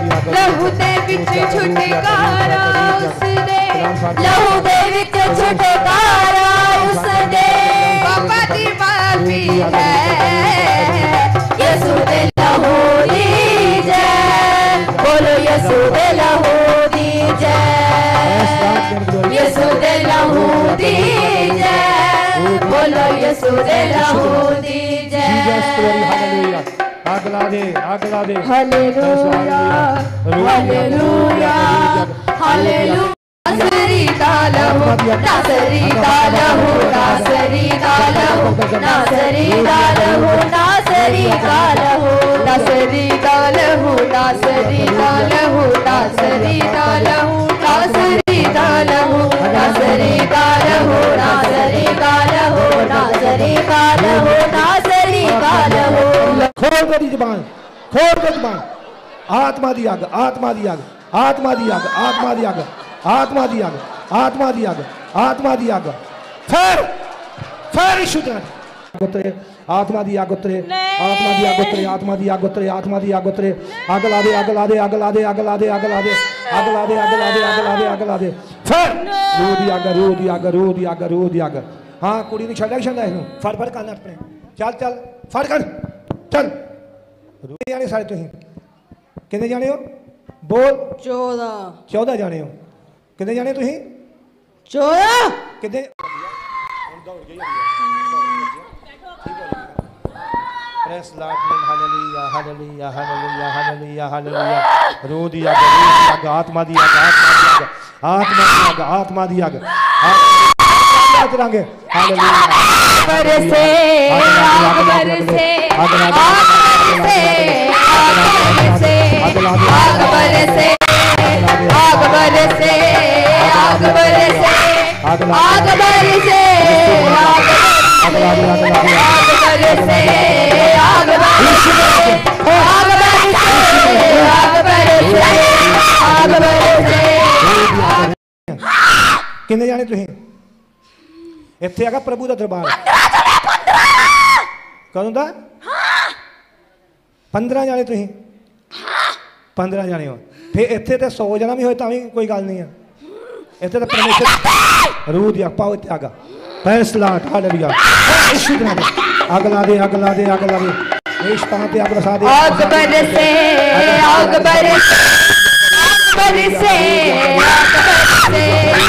लहू दे विच छुटकारा उसदे, लहू दे विच छुटकारा उसदे, बाबा दी माफी है यसू दे लहू दी जय, बोलो यसू दे लहू दी जय, यसू दे लहू दी जय, बोलो यसू दे लहू दी जय। अगला दे हालेलुया हालेलुया हालेलुया। नासरी दालहु नासरी दालहु नासरी दालहु नासरी दालहु नासरी दालहु नासरी दालहु नासरी दालहु नासरी दालहु नासरी दालहु नासरी दालहु नासरी दालहु नासरी दालहु नासरी दालहु। खोल दे जुबान, खोल दे जुबान। आत्मा दी आग, आत्मा दी आग, आत्मा दी आग, आत्मा दी आग, आत्मा दी आग, आत्मा दी आग, आत्मा दी आग। फिर यीशु दे उतरे, आत्मा दी आग उतरे, आत्मा दी आग उतरे, आत्मा दी आग उतरे, आत्मा दी आग उतरे। आग ला दे, आग ला दे, आग ला दे, आग ला दे, आग ला दे, आग ला दे, आग ला दे, आग ला दे, आग ला दे। फिर रूह दी आग, रूह दी आग, रूह दी आग, रूह दी आग। हाँ कुड़ी ने छड़ा छड़ा इसनूं फड़ फड़ करना अपने, चल चल फड़ कर चल। कितने जाने सारे तुसीं, कितने जाने हो बोल? 14 जाने हो। कितने जाने तुसीं? 14। कितने? Praise Lord name, hallelujah hallelujah hallelujah hallelujah hallelujah. रूह दी आग, रूह दी आग, आत्मा दी आग, आत्मा दी आग, आत्मा दी आग, आत्मा दी आग। हालेलुया। बरसे आग बरसे आग बरसे आग बरसे आग बरसे आग बरसे आग बरसे आग बरसे आग बरसे आग बरसे आग बरसे। कितने जाने तुसीं? इत्थे आगा प्रभु का दरबार कदों दा? 15 जाने तुसीं? 15 जाने हो। फिर इत्थे ते 100 जना भी होए तां भी कोई गल नहीं है। इत्थे ते परमेश्वर रूह दी आग पाओ, इत्थे आग पैस लाट हालेलुया। यीशु दे नाम आग ला दे, आग ला दे, आग ला दे। यीशु पां ते आग बरसा दे, आग बरसे आग बरसे आग बरसे आग बरसे।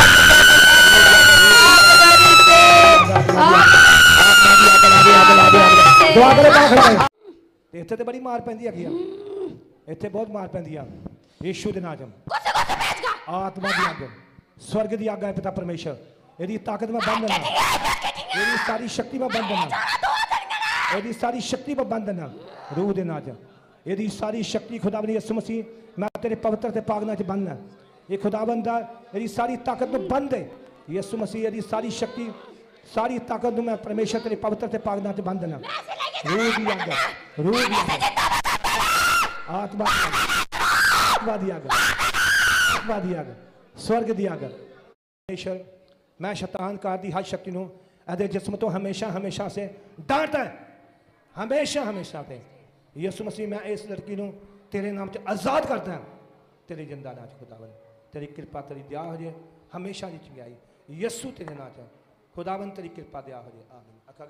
दुआ करे पा खड़ा है। इत्थे ते बड़ी मार पैंदी है, इत्थे बहुत मार पैंदी है। यीशु दे नाम आत्मा दी आग, स्वर्ग दी आग है पिता परमेश्वर। यदि ताकत में बंद ना, यदि सारी शक्ति में बंद ना, यदि सारी शक्ति में बंद ना, रूह दे नाम यदि सारी शक्ति खुदावंद यीशु मसीह मैं तेरे पवित्र ते पाक नाम च बंद है। ये खुदावंद यदि सारी ताकत में बंद है यीशु मसीह, यदि सारी शक्ति सारी ताकत मैं परमेश्वर तेरे पवित्र ते पाक नाम च बंद ना। रूह दी आग, रूह दी आग, आत्मा दी आग, आत्मा दी आग, स्वर्ग दी आग। परमेश्वर मैं शैतान कार दी हर शक्ति नूं अदे जिस्म तो हमेशा हमेशा से डांटा, हमेशा हमेशा से। यीशु मसीह मैं इस लड़की नूं तेरे नाम च आजाद करता है, तेरे जिंदा नाम च खुदावन तेरी कृपा तेरी दया हो जाए हमेशा दी चंगाई। यीशु तेरे नाम च खुदावन तेरी कृपा दया हो जाए। आमीन। अखा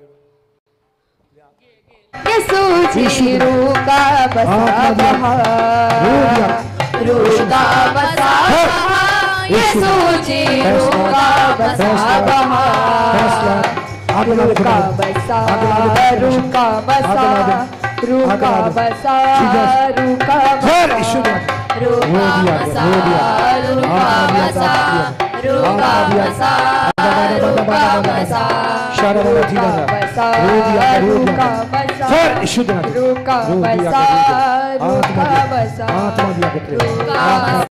यीशु जी रूह का बसा बहार, रूह का बसा बहार, यीशु जी रूह का बसा बहार, रूह का बसा, रूह का बसा, रूह का बसा, रूह का बसा, रूह का बसा, रूह का बसा, रूह का बसा, रूह का बसा, रूह का बसा, रूह का बसा, रूह का बसा, रूह का बसा, रूह का बसा।